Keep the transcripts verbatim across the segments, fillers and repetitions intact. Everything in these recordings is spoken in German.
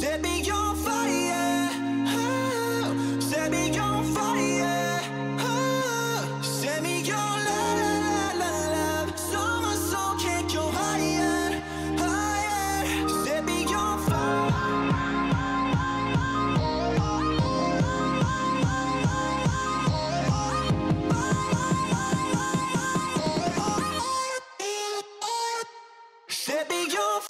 Set me on fire, oh, set me on fire, oh, set me on love, love, love, so my soul can't go higher, higher, set me on fire. Set me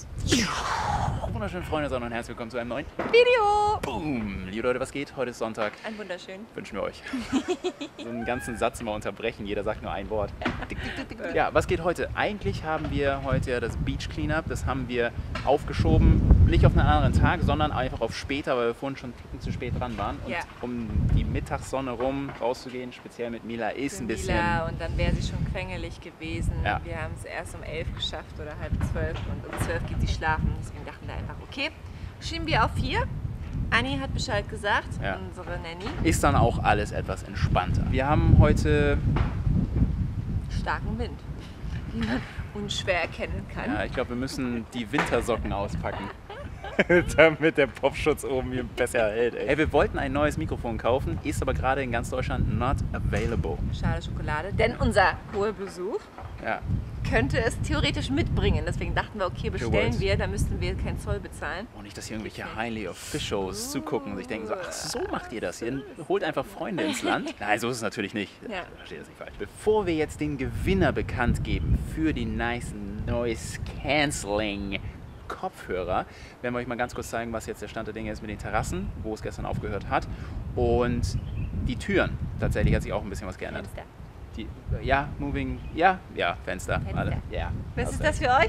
on. Wunderschöne Freunde, sondern herzlich willkommen zu einem neuen Video! Boom! Liebe Leute, was geht? Heute ist Sonntag. Ein wunderschön. Wünschen wir euch. So einen ganzen Satz mal unterbrechen, jeder sagt nur ein Wort. Ja, was geht heute? Eigentlich haben wir heute ja das Beach Cleanup, das haben wir aufgeschoben, nicht auf einen anderen Tag, sondern einfach auf später, weil wir vorhin schon ein zu spät dran waren. Und ja. um die Mittagssonne rum rauszugehen, speziell mit Mila, ist Für ein bisschen... Mila, und dann wäre sie schon quengelig gewesen. Ja. Wir haben es erst um elf geschafft oder halb zwölf und um zwölf geht sie schlafen. Deswegen dachten wir einfach, okay, schieben wir auf vier. Anni hat Bescheid gesagt, Ja. unsere Nanny. Ist dann auch alles etwas entspannter. Wir haben heute... Starken Wind, wie man unschwer erkennen kann. Ja, ich glaube, wir müssen die Wintersocken auspacken. Damit der Popschutz oben hier besser hält. Ey. Ey, wir wollten ein neues Mikrofon kaufen, ist aber gerade in ganz Deutschland not available. Schade Schokolade, denn unser hoher Besuch Ja. könnte es theoretisch mitbringen. Deswegen dachten wir, okay, bestellen Jawohl. wir, da müssten wir keinen Zoll bezahlen. Und nicht, dass hier irgendwelche Highly Officials zugucken und sich denken so, ach, so macht ihr das. Ihr holt einfach Freunde ins Land. Nein, so ist es natürlich nicht. Ja. Ich verstehe das nicht falsch. Bevor wir jetzt den Gewinner bekannt geben für die nice Noise Cancelling Kopfhörer, werden wir euch mal ganz kurz zeigen, was jetzt der Stand der Dinge ist mit den Terrassen, wo es gestern aufgehört hat. Und die Türen. Tatsächlich hat sich auch ein bisschen was geändert. Fenster. Die, ja, moving, ja, ja, Fenster. Fenster. Alle. Ja, Was hast ist recht. das für euch?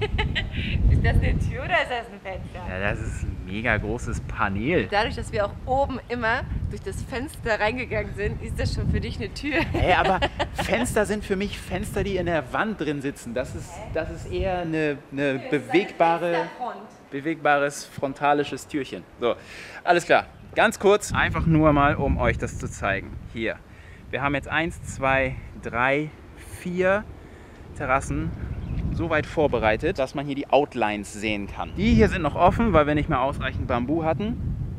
Ist das eine Tür oder ist das ein Fenster? Ja, das ist ein mega großes Panel. Dadurch, dass wir auch oben immer durch das Fenster reingegangen sind, ist das schon für dich eine Tür. Hey, aber Fenster sind für mich Fenster, die in der Wand drin sitzen. Das ist, das ist eher eine, eine bewegbare, bewegbares frontalisches Türchen. So, alles klar. Ganz kurz, einfach nur mal, um euch das zu zeigen. Hier. Wir haben jetzt eins, zwei, drei, vier Terrassen so weit vorbereitet, dass man hier die Outlines sehen kann. Die hier sind noch offen, weil wir nicht mehr ausreichend Bambu hatten.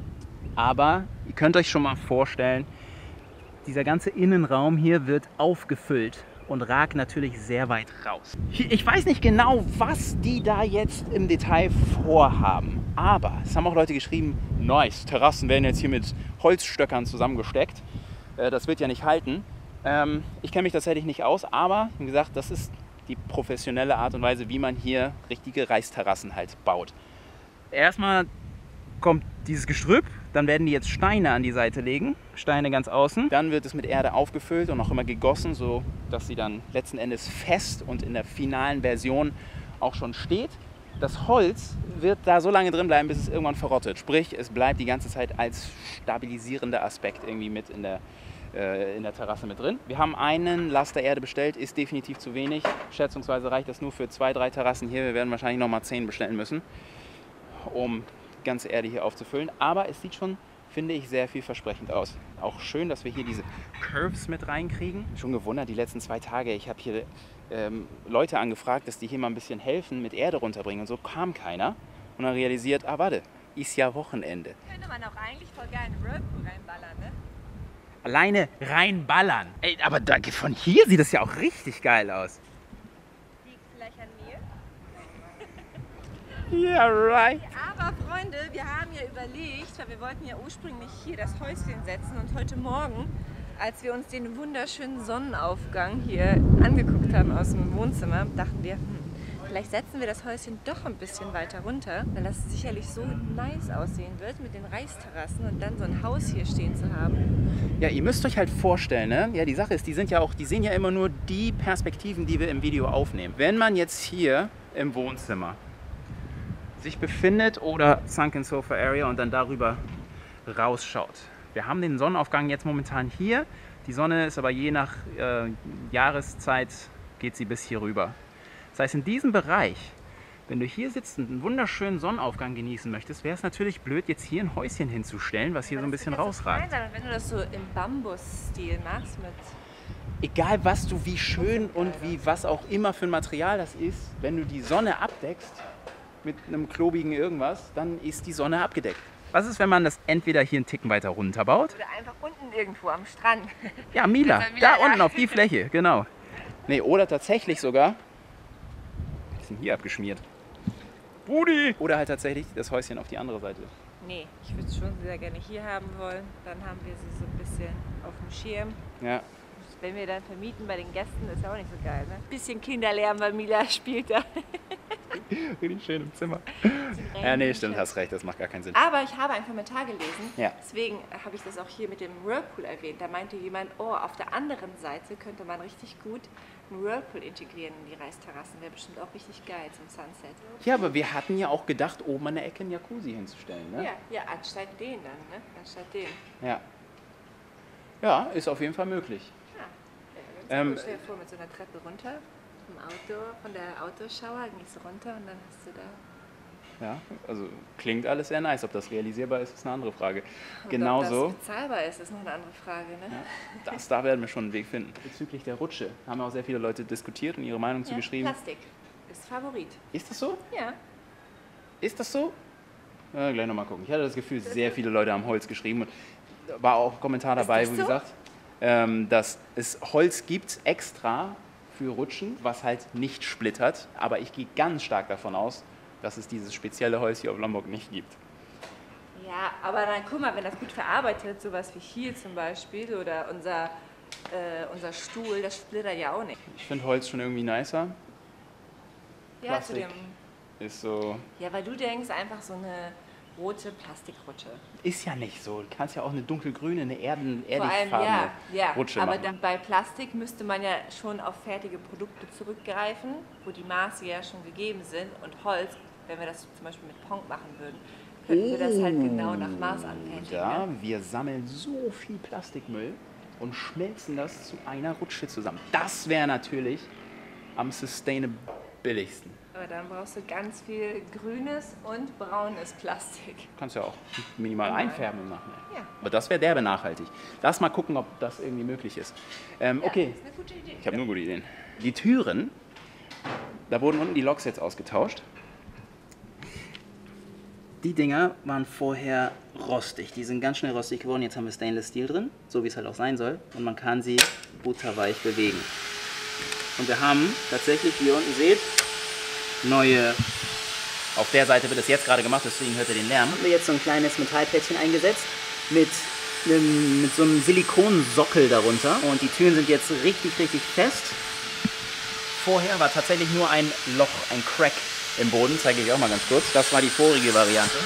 Aber ihr könnt euch schon mal vorstellen, dieser ganze Innenraum hier wird aufgefüllt und ragt natürlich sehr weit raus. Ich weiß nicht genau, was die da jetzt im Detail vorhaben. Aber es haben auch Leute geschrieben, nice, Terrassen werden jetzt hier mit Holzstöckern zusammengesteckt. Das wird ja nicht halten. Ich kenne mich tatsächlich nicht aus, aber wie gesagt, das ist die professionelle Art und Weise, wie man hier richtige Reisterrassen halt baut. Erstmal kommt dieses Gestrüpp, dann werden die jetzt Steine an die Seite legen, Steine ganz außen. Dann wird es mit Erde aufgefüllt und auch immer gegossen, so dass sie dann letzten Endes fest und in der finalen Version auch schon steht. Das Holz wird da so lange drin bleiben, bis es irgendwann verrottet. Sprich, es bleibt die ganze Zeit als stabilisierender Aspekt irgendwie mit in der, äh, in der Terrasse mit drin. Wir haben einen Laster Erde bestellt, ist definitiv zu wenig. Schätzungsweise reicht das nur für zwei, drei Terrassen hier. Wir werden wahrscheinlich noch mal zehn bestellen müssen, um die ganze Erde hier aufzufüllen. Aber es sieht schon, finde ich, sehr vielversprechend aus. Auch schön, dass wir hier diese Curves mit reinkriegen. Schon gewundert, die letzten zwei Tage, ich habe hier ähm, Leute angefragt, dass die hier mal ein bisschen helfen, mit Erde runterbringen. Und so kam keiner. Und dann realisiert, ah warte, ist ja Wochenende. Könnte man auch eigentlich voll geil einen Whirlpool reinballern, ne? Alleine reinballern. Ey, aber da, von hier sieht das ja auch richtig geil aus. Liegt vielleicht an mir. Yeah, right. Aber Freunde, wir haben ja überlegt, weil wir wollten ja ursprünglich hier das Häuschen setzen und heute Morgen, als wir uns den wunderschönen Sonnenaufgang hier angeguckt haben aus dem Wohnzimmer, dachten wir, hm, vielleicht setzen wir das Häuschen doch ein bisschen weiter runter, weil das sicherlich so nice aussehen wird mit den Reisterrassen und dann so ein Haus hier stehen zu haben. Ja, ihr müsst euch halt vorstellen, ne? Ja, die Sache ist, die sind ja auch, die sehen ja immer nur die Perspektiven, die wir im Video aufnehmen. Wenn man jetzt hier im Wohnzimmer sich befindet oder Sunken Sofa Area und dann darüber rausschaut. Wir haben den Sonnenaufgang jetzt momentan hier. Die Sonne ist aber je nach äh, Jahreszeit geht sie bis hier rüber. Das heißt, in diesem Bereich, wenn du hier sitzt und einen wunderschönen Sonnenaufgang genießen möchtest, wäre es natürlich blöd, jetzt hier ein Häuschen hinzustellen, was hier so ein bisschen rausragt. So wenn du das so im Bambusstil machst mit... Egal was du, wie schön und wie was auch immer für ein Material das ist, wenn du die Sonne abdeckst, mit einem klobigen irgendwas, dann ist die Sonne abgedeckt. Was ist, wenn man das entweder hier einen Ticken weiter runterbaut? Oder einfach unten irgendwo am Strand. Ja, Mila, Also da Mila, unten da. auf die Fläche, genau. Nee, oder tatsächlich sogar, die sind hier abgeschmiert. Brudi! Oder halt tatsächlich das Häuschen auf die andere Seite. Nee, ich würde es schon sehr gerne hier haben wollen. Dann haben wir sie so ein bisschen auf dem Schirm. Ja. Wenn wir dann vermieten bei den Gästen, ist ja auch nicht so geil, ne? Bisschen Kinderlärm, weil Mila spielt da. Richtig schön im Zimmer. Ja, nee, stimmt, hast recht, das macht gar keinen Sinn. Aber ich habe einen Kommentar gelesen, Ja. deswegen habe ich das auch hier mit dem Whirlpool erwähnt. Da meinte jemand, oh, auf der anderen Seite könnte man richtig gut einen Whirlpool integrieren in die Reisterrassen. Wäre bestimmt auch richtig geil zum Sunset. Ja, aber wir hatten ja auch gedacht, oben an der Ecke einen Jacuzzi hinzustellen, ne? Ja, ja, anstatt den dann, ne? Anstatt den. Ja. Ja, ist auf jeden Fall möglich. Ja, ganz Ähm, cool. Stell dir vor, mit so einer Treppe runter, vom Outdoor, von der Outdoor-Shower, gehst du runter und dann hast du da... Ja, also klingt alles sehr nice. Ob das realisierbar ist, ist eine andere Frage. Und Genauso. ob das bezahlbar ist, ist noch eine andere Frage, ne? Ja, das, da werden wir schon einen Weg finden. Bezüglich der Rutsche haben auch sehr viele Leute diskutiert und ihre Meinung zu Ja, geschrieben. Plastik ist Favorit. Ist das so? Ja. Ist das so? Ja, gleich nochmal gucken. Ich hatte das Gefühl, sehr viele Leute haben Holz geschrieben und da war auch ein Kommentar dabei, das wo so? gesagt, ähm, dass es Holz gibt extra für Rutschen, was halt nicht splittert. Aber ich gehe ganz stark davon aus, dass es dieses spezielle Holz hier auf Lombok nicht gibt. Ja, aber dann guck mal, wenn das gut verarbeitet, sowas wie hier zum Beispiel oder unser, äh, unser Stuhl, das splittert ja auch nicht. Ich finde Holz schon irgendwie nicer. Ja, zu Plastik. dem, Ist so. ja, weil du denkst einfach so eine rote Plastikrutsche. Ist ja nicht so. Du kannst ja auch eine dunkelgrüne, eine erden, Vor allem, erdigfarbene ja, ja. Rutsche aber machen. dann bei Plastik müsste man ja schon auf fertige Produkte zurückgreifen, wo die Maße ja schon gegeben sind. Und Holz, wenn wir das zum Beispiel mit Ponk machen würden, könnten wir das halt genau nach Maß anfertigen. Ja, Ne? wir sammeln so viel Plastikmüll und schmelzen das zu einer Rutsche zusammen. Das wäre natürlich am sustainabilisten. Aber dann brauchst du ganz viel grünes und braunes Plastik. Du kannst ja auch minimal einfärben im Nachhinein. Ja. Aber das wäre derbe nachhaltig. Lass mal gucken, ob das irgendwie möglich ist. Ähm, okay, Das ist eine gute Idee. ich habe nur gute Ideen. Die Türen, da wurden unten die Loks jetzt ausgetauscht. Die Dinger waren vorher rostig. Die sind ganz schnell rostig geworden. Jetzt haben wir Stainless Steel drin, so wie es halt auch sein soll. Und man kann sie butterweich bewegen. Und wir haben tatsächlich, wie ihr unten seht, neue... Auf der Seite wird es jetzt gerade gemacht, deswegen hört ihr den Lärm. Haben wir jetzt so ein kleines Metallplättchen eingesetzt mit, einem, mit so einem Silikonsockel darunter. Und die Türen sind jetzt richtig, richtig fest. Vorher war tatsächlich nur ein Loch, ein Crack im Boden, zeige ich auch mal ganz kurz. Das war die vorige Variante.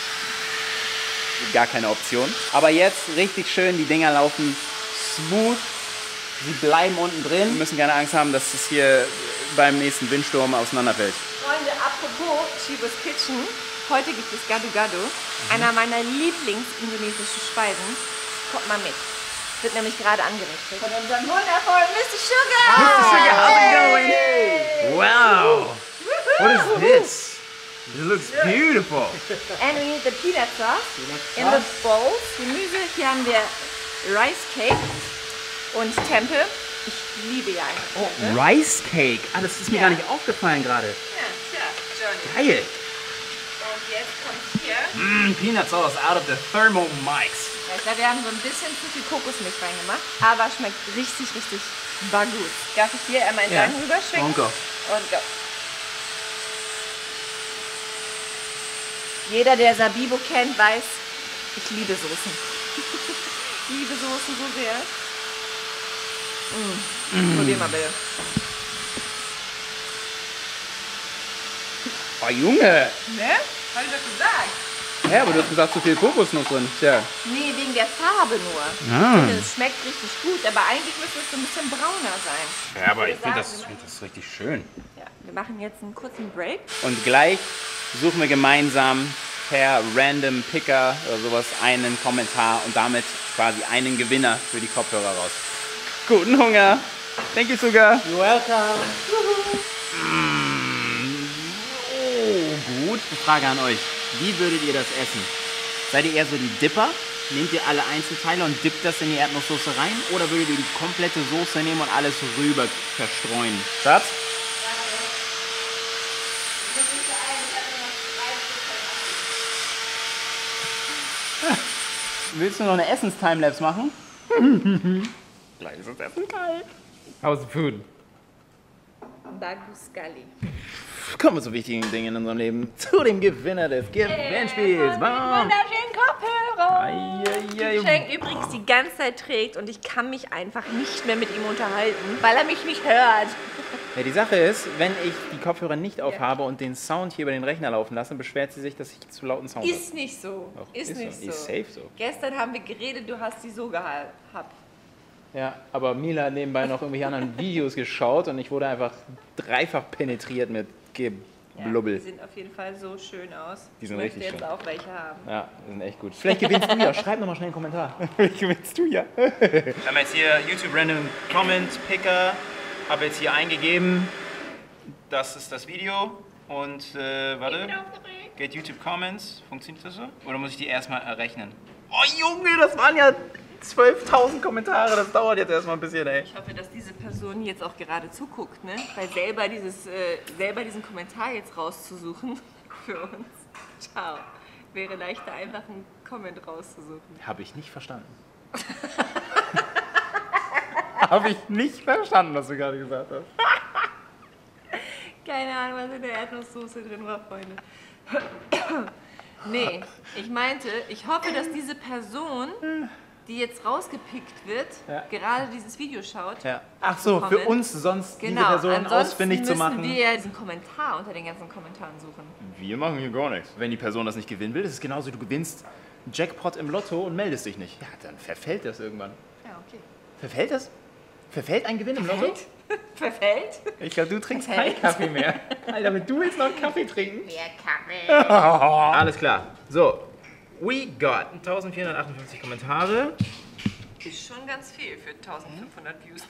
Gar keine Option. Aber jetzt richtig schön, die Dinger laufen smooth. Sie bleiben unten drin. Wir müssen keine Angst haben, dass es hier beim nächsten Windsturm auseinanderfällt. Freunde, apropos Shibus Kitchen, heute gibt es Gado Gado, einer meiner Lieblings-indonesischen Speisen. Kommt mal mit. Wird nämlich gerade angerichtet. Von unserem wundervollen Mister Sugar! Mister Sugar, how's it going? Wow! What is this? This looks beautiful. And we need the peanut sauce in the bowls. Gemüse, hier haben wir Rice Cake und Tempeh. Ich liebe ja Oh, Tempeh. Rice Cake. Ah, das ist mir Ja. gar nicht aufgefallen gerade. Ja, tja, Johnny. Geil. Und jetzt kommt hier. Mm, peanut sauce out of the Thermomix. Ja, ich glaube, wir haben so ein bisschen zu viel Kokosmilch reingemacht, aber schmeckt richtig, richtig bagut. Darf ich hier einmal in Ja. deinen rüberschwingen? Und go. Und go. Jeder, der Sabibo kennt, weiß, ich liebe Soßen. Ich liebe Soßen so sehr. Mm. Probier mal bitte. Oh, Junge. Ne? Hab ich doch gesagt. Ja, aber du hast gesagt, zu viel Kokosnuss drin. Tja. Nee, wegen der Farbe nur. Ah. Ich finde, es schmeckt richtig gut, aber eigentlich müsste es so ein bisschen brauner sein. Ja, aber würde ich finde sagen, das, wir find das richtig schön. Ja, wir machen jetzt einen kurzen Break. Und gleich suchen wir gemeinsam per Random Picker oder sowas einen Kommentar und damit quasi einen Gewinner für die Kopfhörer raus. Guten Hunger. Thank you, Sugar. You're welcome. Oh, gut. Eine Frage an euch. Wie würdet ihr das essen? Seid ihr eher so die Dipper? Nehmt ihr alle Einzelteile und dippt das in die Erdnusssoße rein? Oder würdet ihr die komplette Soße nehmen und alles rüber verstreuen? Schatz? Willst du noch eine Essens-Timelapse machen? Gleich ist das Essen kalt. How's the food? Bagusgali. Kommen wir zu wichtigen Dingen in unserem Leben. Zu dem Gewinner des Gewinnspiels. Äh, wunderschönen Kopfhörer. Ei, ei, ei. Geschenk übrigens die ganze Zeit trägt und ich kann mich einfach nicht mehr mit ihm unterhalten, weil er mich nicht hört. Ja, die Sache ist, wenn ich die Kopfhörer nicht aufhabe und den Sound hier über den Rechner laufen lasse, beschwert sie sich, dass ich zu lauten Sound habe. Ist nicht so. Doch, ist, ist nicht so. so. Ist safe so. Gestern haben wir geredet, du hast sie so gehabt. Ja, aber Mila hat nebenbei noch irgendwelche anderen Videos geschaut und ich wurde einfach dreifach penetriert mit Geblubbel. Ja, die sehen auf jeden Fall so schön aus. Die sind ich möchte richtig jetzt schön. auch welche haben. Ja, die sind echt gut. Vielleicht gewinnst du ja. Schreib nochmal schnell einen Kommentar. Vielleicht gewinnst du ja. Wir haben jetzt hier YouTube Random Comment Picker. Habe jetzt hier eingegeben. Das ist das Video. Und äh, warte. Get YouTube Comments. Funktioniert das so? Oder muss ich die erstmal errechnen? Oh Junge, das waren ja zwölftausend Kommentare. Das dauert jetzt erstmal ein bisschen, ey. Ich hoffe, dass diese Person jetzt auch gerade zuguckt, ne? Weil selber, dieses, äh, selber diesen Kommentar jetzt rauszusuchen für uns. Ciao. Wäre leichter, einfach einen Comment rauszusuchen. Habe ich nicht verstanden. Habe ich nicht verstanden, was du gerade gesagt hast. Keine Ahnung, was in der Erdnusssoße drin war, Freunde. Nee, ich meinte, ich hoffe, dass diese Person, die jetzt rausgepickt wird, Ja. gerade dieses Video schaut. Ja. Ach so, für uns sonst Genau, diese Person ansonsten ausfindig zu machen. müssen wir ja diesen Kommentar unter den ganzen Kommentaren suchen. Wir machen hier gar nichts. Wenn die Person das nicht gewinnen will, ist es genauso, du gewinnst einen Jackpot im Lotto und meldest dich nicht. Ja, dann verfällt das irgendwann. Ja, okay. Verfällt das? Verfällt ein Gewinn im Lotto? Verfällt? Ich glaube, du trinkst Verfällt. keinen Kaffee mehr. Alter, wenn du jetzt noch einen Kaffee trinken? Mehr Kaffee. Alles klar. So, we got eintausendvierhundertachtundfünfzig Kommentare. Ist schon ganz viel für eintausendfünfhundert Views.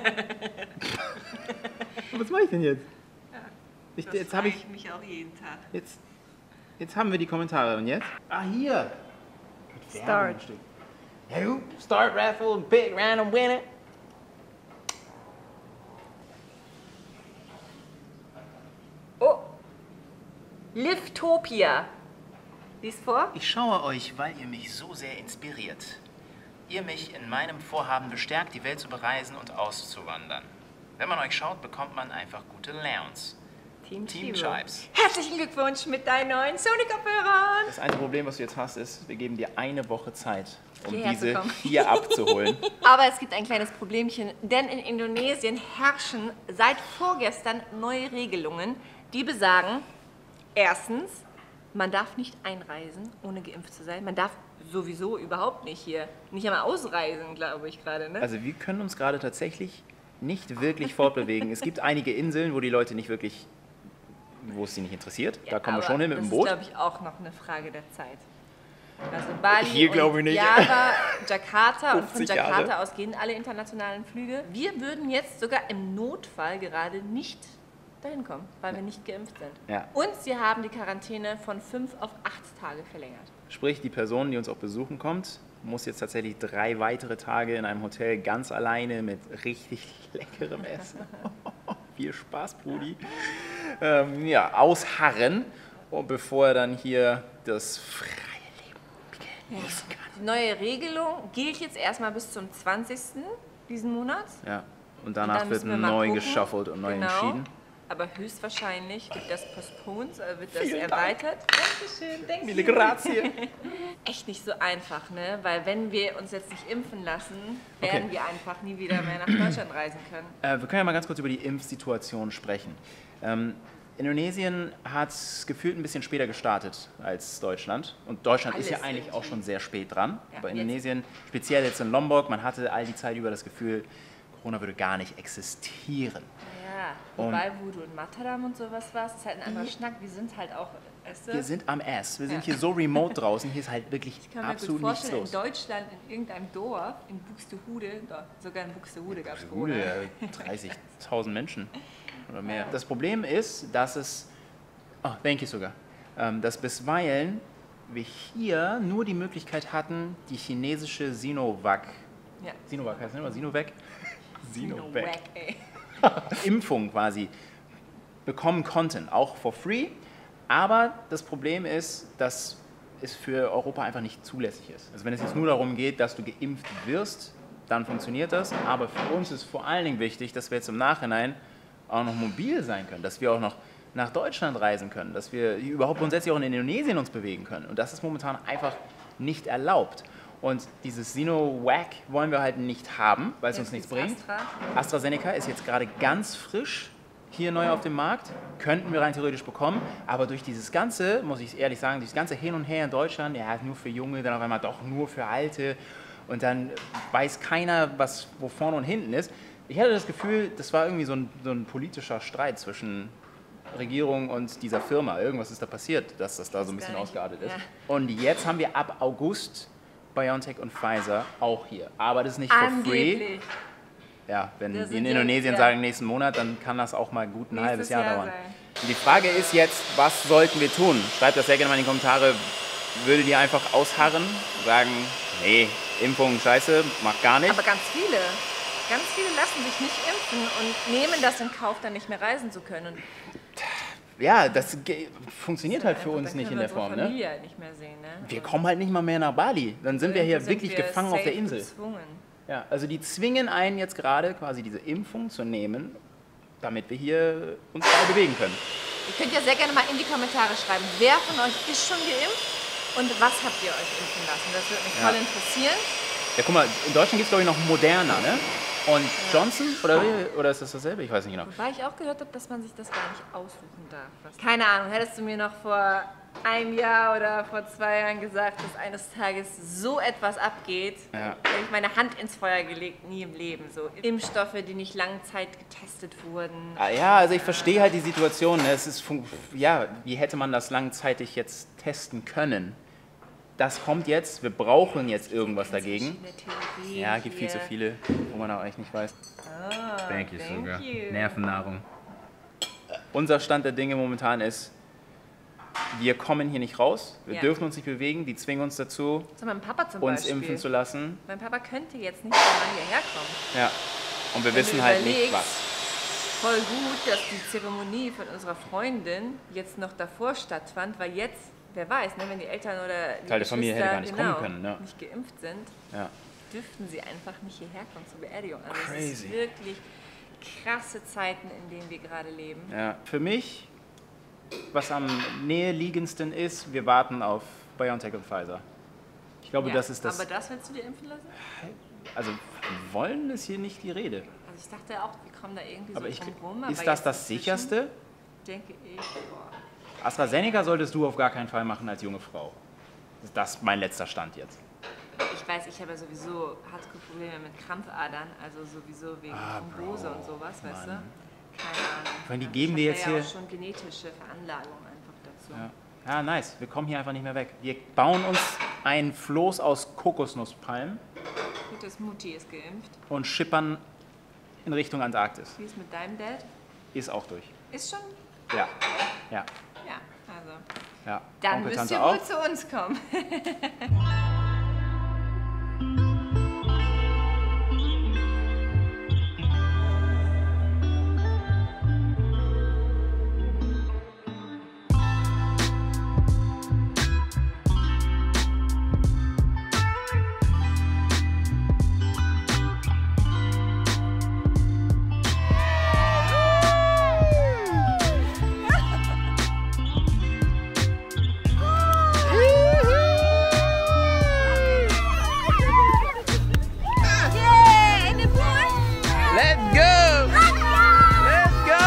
Was mache ich denn jetzt? Ich, Das jetzt habe frage ich... mich auch jeden Tag. Jetzt, jetzt haben wir die Kommentare. Und jetzt? Ah, hier. Start. You start raffle, big random winner. Oh! Liftopia. Lies vor? Ich schaue euch, weil ihr mich so sehr inspiriert. Ihr mich in meinem Vorhaben bestärkt, die Welt zu bereisen und auszuwandern. Wenn man euch schaut, bekommt man einfach gute Louns. Team, Team Tiro. Chipes. Herzlichen Glückwunsch mit deinen neuen Sony-Kopfhörern. Das einzige Problem, was du jetzt hast, ist, wir geben dir eine Woche Zeit, um Hierher zu diese kommen. hier abzuholen. Aber es gibt ein kleines Problemchen, denn in Indonesien herrschen seit vorgestern neue Regelungen, die besagen, erstens, man darf nicht einreisen, ohne geimpft zu sein. Man darf sowieso überhaupt nicht hier, nicht einmal ausreisen, glaube ich gerade, ne? Also wir können uns gerade tatsächlich nicht wirklich fortbewegen. Es gibt einige Inseln, wo die Leute nicht wirklich, wo es sie nicht interessiert. Da kommen wir Aber schon hin mit dem Boot. Das ist, glaube ich, auch noch eine Frage der Zeit. Also Bali Hier und glaube ich nicht. Java, Jakarta und von fünfzig Jahre. Jakarta aus gehen alle internationalen Flüge. Wir würden jetzt sogar im Notfall gerade nicht dahin kommen, weil wir nicht geimpft sind. Ja. Und sie haben die Quarantäne von fünf auf acht Tage verlängert. Sprich, die Person, die uns auch besuchen kommt, muss jetzt tatsächlich drei weitere Tage in einem Hotel ganz alleine mit richtig leckerem Essen. Viel Spaß, Brudi. Ähm, ja, ausharren, und bevor er dann hier das freie Leben genießen kann. Die neue Regelung gilt jetzt erstmal bis zum zwanzigsten diesen Monats. Ja, und Und danach dann wird müssen wir mal neu gucken. geschaffelt und neu Genau. entschieden. Aber höchstwahrscheinlich wird das postponed, äh, wird das Vielen Dank. erweitert. Dankeschön, danke. Mille grazie. Echt nicht so einfach, ne? Weil wenn wir uns jetzt nicht impfen lassen, werden Okay. wir einfach nie wieder mehr nach Deutschland reisen können. Äh, wir können ja mal ganz kurz über die Impfsituation sprechen. Ähm, Indonesien hat gefühlt ein bisschen später gestartet als Deutschland. Und Deutschland ist ja Alles eigentlich irgendwie. auch schon sehr spät dran. Ja, Aber jetzt- Indonesien, speziell jetzt in Lombok, man hatte all die Zeit über das Gefühl, Corona würde gar nicht existieren. Ja, wobei Voodoo und Mataram und sowas war, ist halt ein anderer Schnack. Wir sind halt auch, weißt du? Wir sind am Ass. Wir sind Ja. hier so remote draußen. Hier ist halt wirklich Ich kann mir gut absolut nichts vorstellen, los. in Deutschland, in irgendeinem Dorf, in Buxtehude, da, sogar in Buxtehude gab es Gute, ja, dreißigtausend Menschen oder mehr. Das Problem ist, dass es, oh, thank you sogar, ähm, dass bisweilen wir hier nur die Möglichkeit hatten, die chinesische Sinovac, Ja. Sinovac heißt es nicht, oder Sinovac? Sinovac, ey. Impfung quasi bekommen konnten, auch for free. Aber das Problem ist, dass es für Europa einfach nicht zulässig ist. Also wenn es jetzt nur darum geht, dass du geimpft wirst, dann funktioniert das. Aber für uns ist vor allen Dingen wichtig, dass wir jetzt im Nachhinein auch noch mobil sein können, dass wir auch noch nach Deutschland reisen können, dass wir überhaupt grundsätzlich auch in Indonesien uns bewegen können. Und das ist momentan einfach nicht erlaubt. Und dieses Sinovac wollen wir halt nicht haben, weil es uns nichts bringt. Astra. AstraZeneca ist jetzt gerade ganz frisch hier neu auf dem Markt, könnten wir rein theoretisch bekommen, aber durch dieses ganze, muss ich ehrlich sagen, dieses ganze Hin und Her in Deutschland, ja, nur für Junge, dann auf einmal doch nur für Alte und dann weiß keiner, was wo vorne und hinten ist. Ich hatte das Gefühl, das war irgendwie so ein, so ein politischer Streit zwischen Regierung und dieser Firma. Irgendwas ist da passiert, dass das da so ein bisschen ausgeartet ist. Ja. Und jetzt haben wir ab August BioNTech und Pfizer auch hier, aber das ist nicht for free. Angeblich. Ja, wenn Wir die sind in ja- Indonesien ja. sagen, nächsten Monat, dann kann das auch mal gut ein Nächstes halbes Jahr, Jahr dauern. sein. Und die Frage ist jetzt, was sollten wir tun? Schreibt das sehr gerne mal in die Kommentare. Würdet ihr einfach ausharren, sagen, nee, Impfung scheiße, macht gar nicht? Aber ganz viele, ganz viele lassen sich nicht impfen und nehmen das in Kauf, dann nicht mehr reisen zu können. Ja, das ge- funktioniert halt für Einfach, uns dann nicht in können der wir Form. unsere Ne? Familie halt nicht mehr sehen. Ne? Wir kommen halt nicht mal mehr nach Bali. Dann sind wir hier Sind wirklich wir gefangen auf der safe Insel. gezwungen. Ja, also die zwingen einen jetzt gerade quasi diese Impfung zu nehmen, damit wir hier uns frei bewegen können. Ihr könnt ja sehr gerne mal in die Kommentare schreiben, wer von euch ist schon geimpft und was habt ihr euch impfen lassen. Das würde mich Ja. voll interessieren. Ja, guck mal, in Deutschland gibt es glaube ich noch Moderna, ne? Und Johnson, oder, wie- oder ist das dasselbe? Ich weiß nicht genau. Wobei ich auch gehört habe, dass man sich das gar nicht aussuchen darf. Was- Keine Ahnung, hättest du mir noch vor einem Jahr oder vor zwei Jahren gesagt, dass eines Tages so etwas abgeht, Ja. hätte ich meine Hand ins Feuer gelegt, nie im Leben. So Impfstoffe, die nicht lange Zeit getestet wurden. Ah, ja, also ich verstehe halt die Situation. Ne? Es ist, fun- ja, wie hätte man das langzeitig jetzt testen können? Das kommt jetzt, wir brauchen jetzt irgendwas Ganz dagegen. verschiedene Theorien Ja, gibt viel hier. zu viele, wo man auch echt nicht weiß. Ah, Thank you, thank sogar. you. Nervennahrung. Unser Stand der Dinge momentan ist, wir kommen hier nicht raus, wir Ja. dürfen uns nicht bewegen, die zwingen uns dazu, So mein Papa zum uns Beispiel. impfen zu lassen. Mein Papa könnte jetzt nicht einmal hierher kommen. Ja. Und wir Wenn wissen du halt nicht überlegst, was. Voll gut, dass die Zeremonie von unserer Freundin jetzt noch davor stattfand, weil jetzt, wer weiß, ne, wenn die Eltern oder die Teil der Familie hätte Geschwister, gar nicht genau, kommen können, ne? nicht geimpft sind, Ja. dürften sie einfach nicht hierher kommen zur Beerdigung. Also es Crazy. ist wirklich krasse Zeiten, in denen wir gerade leben. Ja. Für mich, was am näheliegendsten ist, wir warten auf BioNTech und Pfizer. Ich glaube, Ja, das ist das. Aber das willst du dir impfen lassen? Also wollen ist hier nicht die Rede. Also ich dachte auch, wir kommen da irgendwie Aber so ich, drum rum. ist aber das jetzt das inzwischen sicherste? Denke ich, boah. AstraZeneca solltest du auf gar keinen Fall machen als junge Frau. Das ist mein letzter Stand jetzt. Ich weiß, ich habe ja sowieso Hardcore-Probleme mit Krampfadern, also sowieso wegen Ah, Thrombose Bro, und sowas, weißt Mann. du? Keine Ahnung. Ich meine, die Ja, geben ich dir hab jetzt da ja hier- auch schon genetische Veranlagung einfach dazu. Ja. Ja, nice. Wir kommen hier einfach nicht mehr weg. Wir bauen uns ein Floß aus Kokosnusspalmen Gut, das Mutti ist geimpft. und schippern in Richtung Antarktis. Wie ist mit deinem Dad? Ist auch durch. Ist schon? Ja. Ja. Ja, also. Ja. Dann Onkel, müsst Tante ihr auch. wohl zu uns kommen. Yay, in den Pool! Let's go! Let's go!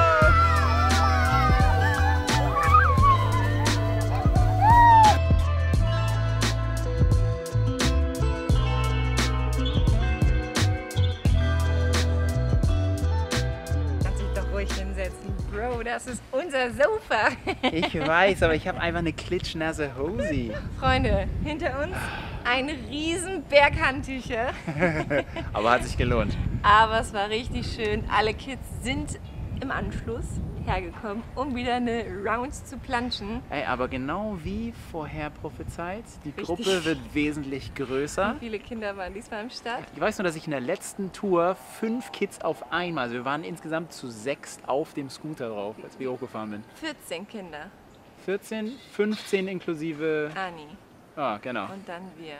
Kannst dich doch ruhig hinsetzen. Bro, das ist unser Sofa. Ich weiß, aber ich habe einfach eine klitschnasse Hose. Freunde, hinter uns ein riesen Berg Handtücher. Aber hat sich gelohnt. Aber es war richtig schön. Alle Kids sind im Anschluss hergekommen, um wieder eine Rounds zu planschen. Ey, aber genau wie vorher prophezeit, die Richtig. Gruppe wird wesentlich größer. Wie viele Kinder waren diesmal am Start? Ich weiß nur, dass ich in der letzten Tour fünf Kids auf einmal, also wir waren insgesamt zu sechs auf dem Scooter drauf, als wir hochgefahren sind. vierzehn Kinder. vierzehn, fünfzehn inklusive... Ani. Ah, genau. Und dann wir.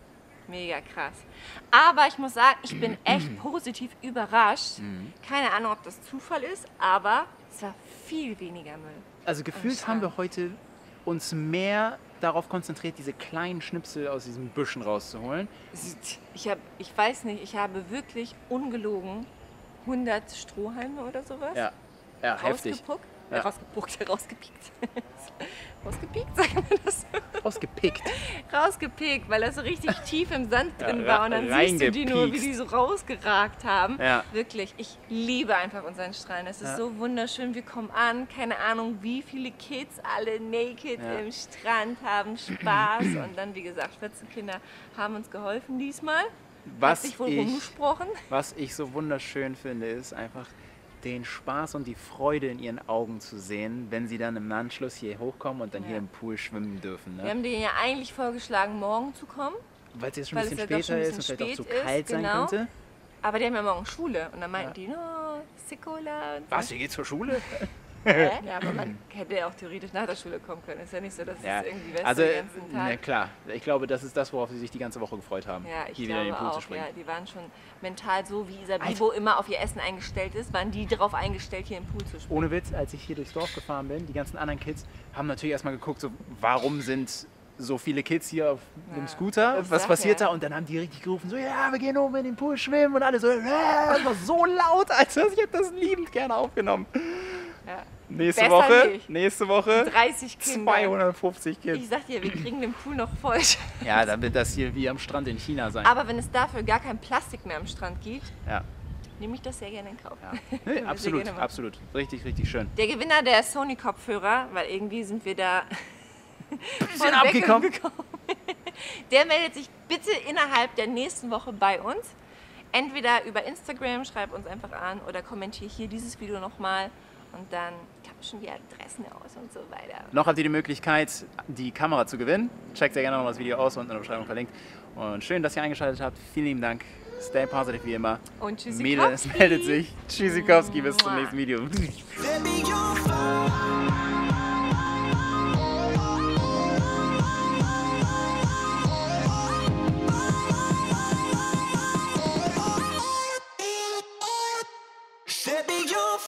Mega krass. Aber ich muss sagen, ich bin echt positiv überrascht. Mhm. Keine Ahnung, ob das Zufall ist, aber es war viel weniger Müll. Also gefühlt haben wir heute uns mehr darauf konzentriert, diese kleinen Schnipsel aus diesen Büschen rauszuholen. Ich, hab, ich weiß nicht, ich habe wirklich ungelogen hundert Strohhalme oder sowas Ja, ja, heftig. rausgepuckt. Ja. Äh, rausgepuckt, rausgepiekt. rausgepiekt, sagt man das? Rausgepickt. Rausgepickt, weil das so richtig tief im Sand drin Ja, war. Und dann siehst du die nur, wie reingepiekst. die so rausgeragt haben. Ja. Wirklich, ich liebe einfach unseren Strand. Es ist Ja. so wunderschön. Wir kommen an, keine Ahnung, wie viele Kids alle naked Ja. im Strand haben Spaß. Und dann, wie gesagt, vierzehn Kinder haben uns geholfen diesmal. Was Hat sich wohl ich, rumgesprochen. was ich so wunderschön finde, ist einfach den Spaß und die Freude in ihren Augen zu sehen, wenn sie dann im Anschluss hier hochkommen und dann Ja. hier im Pool schwimmen dürfen. Wir Ne? haben denen ja eigentlich vorgeschlagen, morgen zu kommen. Weil es jetzt schon ein weil bisschen es ja doch schon später ein ist und bisschen vielleicht auch zu spät ist, kalt sein genau. könnte. Aber die haben ja morgen Schule. Und dann meinten die, no, Sikola. und so. Was, ihr geht zur Schule? Hä? Ja, aber man hätte ja auch theoretisch nach der Schule kommen können. Ist ja nicht so, dass Ja, es irgendwie wäre also, den ganzen Tag. na klar, ich glaube, das ist das, worauf sie sich die ganze Woche gefreut haben, Ja, ich hier wieder in den glaube Pool zu auch. springen. Ja, die waren schon mental so, wie Isabibo immer auf ihr Essen eingestellt ist, waren die darauf eingestellt, hier im Pool zu springen. Ohne Witz, als ich hier durchs Dorf gefahren bin, die ganzen anderen Kids haben natürlich erstmal geguckt, so, warum sind so viele Kids hier auf dem Scooter? ich Was sag passiert ja. da? Und dann haben die richtig gerufen, so, ja, wir gehen oben in den Pool schwimmen und alle so, ja, das war so laut, Alter, ich hätte das liebend gerne aufgenommen. Ja. Nächste Besser Woche, nicht. nächste Woche dreißig Kinder. zweihundertfünfzig Kids. Ich sag dir, wir kriegen den Pool noch voll. Ja, dann wird das hier wie am Strand in China sein. Aber wenn es dafür gar kein Plastik mehr am Strand gibt, Ja, nehme ich das sehr gerne in Kauf. ja. Können Nee, wir sehr absolut, gerne machen. absolut. Richtig, richtig schön. Der Gewinner der Sony-Kopfhörer, weil irgendwie sind wir da Bisschen abgekommen. Der meldet sich bitte innerhalb der nächsten Woche bei uns. Entweder über Instagram, schreib uns einfach an oder kommentier hier dieses Video nochmal und dann tauschen wir Adressen aus und so weiter. Noch habt ihr die Möglichkeit, die Kamera zu gewinnen. Checkt sehr gerne noch das Video aus, unten in der Beschreibung verlinkt. Und schön, dass ihr eingeschaltet habt. Vielen lieben Dank. Stay positive wie immer. Und Mele Tschüssikowski. meldet sich. Tschüssikowski, bis zum nächsten Video. Set me on fire.